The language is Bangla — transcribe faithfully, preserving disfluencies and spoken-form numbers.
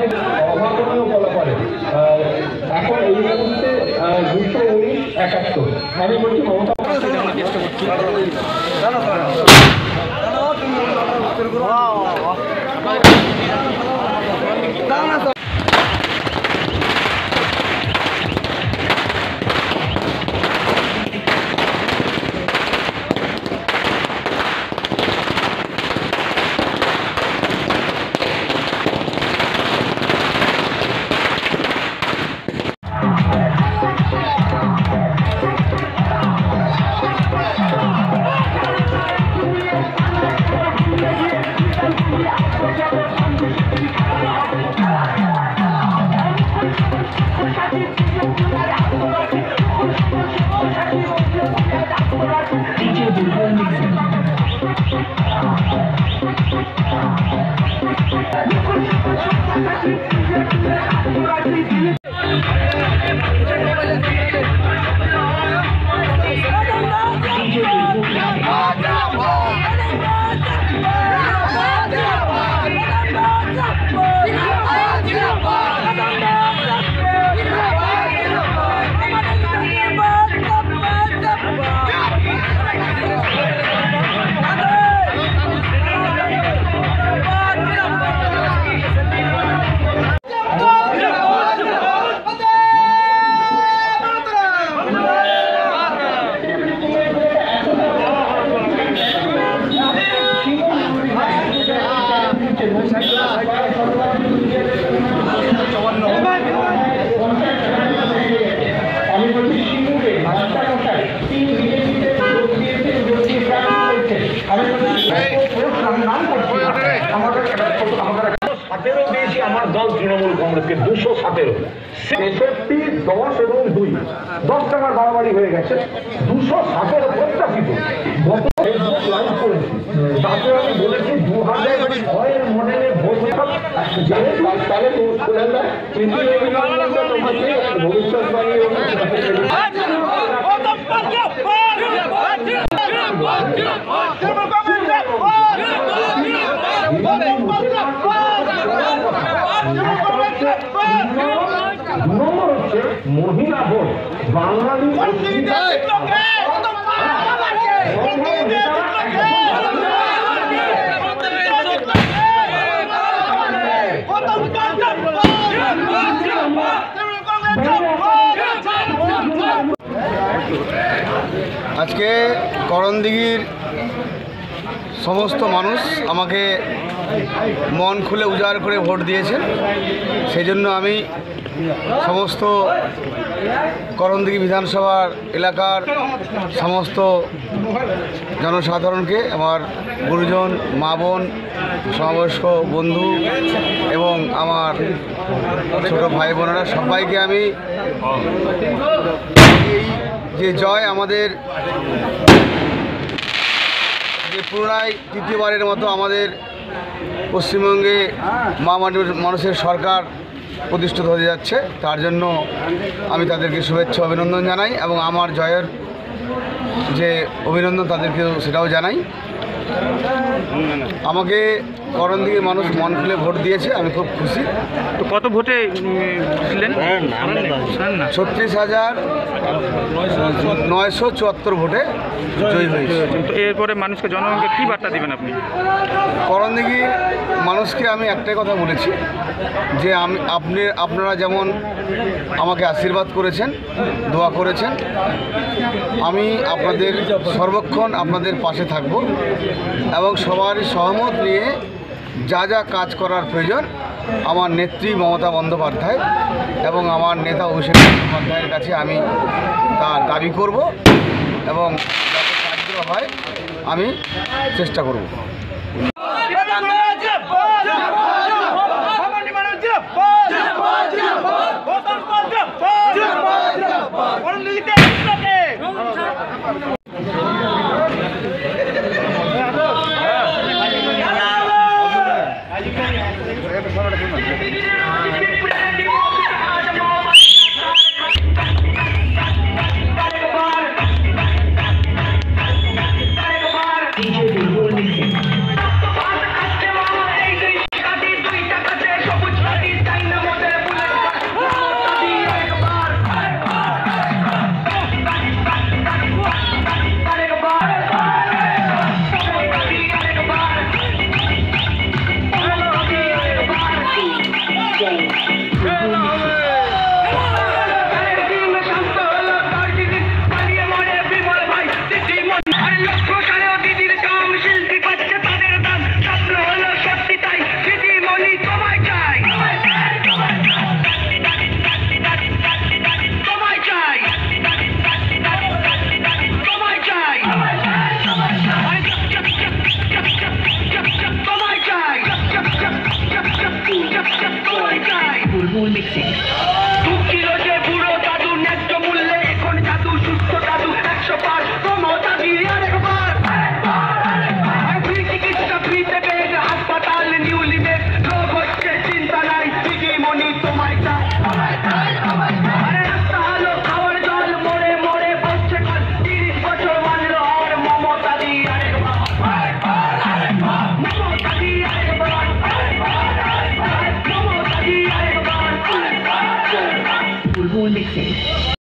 অভাবনীয় ফলাফলে এখন এই মুহূর্তে দুশো উনিশ একাত্তর। আমি বলছি মমতা সতেরো দিয়েছি আমার দল তৃণমূল কংগ্রেসকে দুশো সতেরো তেষট্টি দশ এবং দুই দশ টাকার বাড়াবাড়ি হয়ে গেছে দুশো সতেরো প্রত্যাশিত তাতে আমি বলেছি দু হাজার ছয়ের মডেলে ভোট তাহলে ভবিষ্যৎবাণী মহিলা ভোট বাঙালি আজকে করণদিঘির সমস্ত মানুষ আমাকে মন খুলে উজাড় করে ভোট দিয়েছেন, সেই জন্য আমি সমস্ত করণদিঘি বিধানসভার এলাকার সমস্ত জনসাধারণকে, আমার গুরুজন, মা বোন, সমবয়স্ক বন্ধু এবং আমার ছোট ভাই বোনেরা সবাইকে আমি এই যে জয় আমাদের যে পুনরায় তৃতীয়বারের মতো আমাদের পশ্চিমবঙ্গে মা মানুষের সরকার প্রতিষ্ঠিত হতে যাচ্ছে, তার জন্য আমি তাদেরকে শুভেচ্ছা অভিনন্দন জানাই এবং আমার জয়ের যে অভিনন্দন তাদেরকেও সেটাও জানাই। আমাকে করণদিঘির মানুষ মন খুলে ভোট দিয়েছে, আমি খুব খুশি। তো কত ভোটে ছিলেন? ছত্রিশ হাজার নয়শো চুয়াত্তর ভোটে জয়ী হয়েছে। তো এরপরে মানুষকে জনগণকে কী বার্তা দেবেন আপনি? করণদিঘির মানুষকে আমি একটাই কথা বলেছি যে আমি আপনি আপনারা যেমন আমাকে আশীর্বাদ করেছেন, দোয়া করেছেন, আমি আপনাদের সর্বক্ষণ আপনাদের পাশে থাকব এবং সবারই সহমত নিয়ে যা যা কাজ করার প্রয়োজন আমার নেত্রী মমতা বন্দ্যোপাধ্যায় এবং আমার নেতা অভিষেক বন্দ্যোপাধ্যায়ের কাছে আমি তা দাবি করব এবং যাতে কার্য হয় আমি চেষ্টা করব। Thank you.